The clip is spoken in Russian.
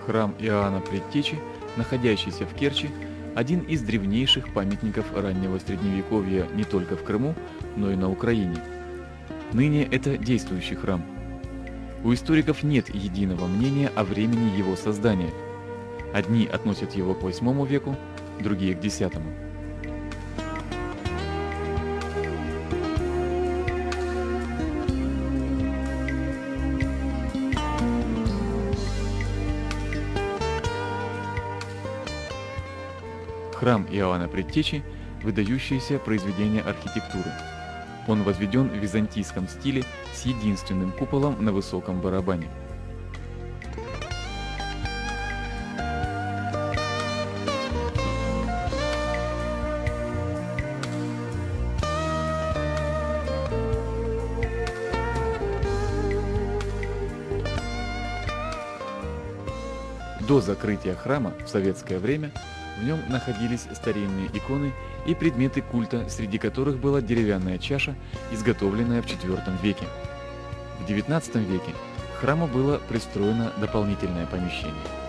Храм Иоанна Предтечи, находящийся в Керчи, один из древнейших памятников раннего Средневековья не только в Крыму, но и на Украине. Ныне это действующий храм. У историков нет единого мнения о времени его создания. Одни относят его к VIII веку, другие к X. Храм Иоанна Предтечи – выдающееся произведение архитектуры. Он возведен в византийском стиле с единственным куполом на высоком барабане. До закрытия храма в советское время в нем находились старинные иконы и предметы культа, среди которых была деревянная чаша, изготовленная в IV веке. В XIX веке к храму было пристроено дополнительное помещение.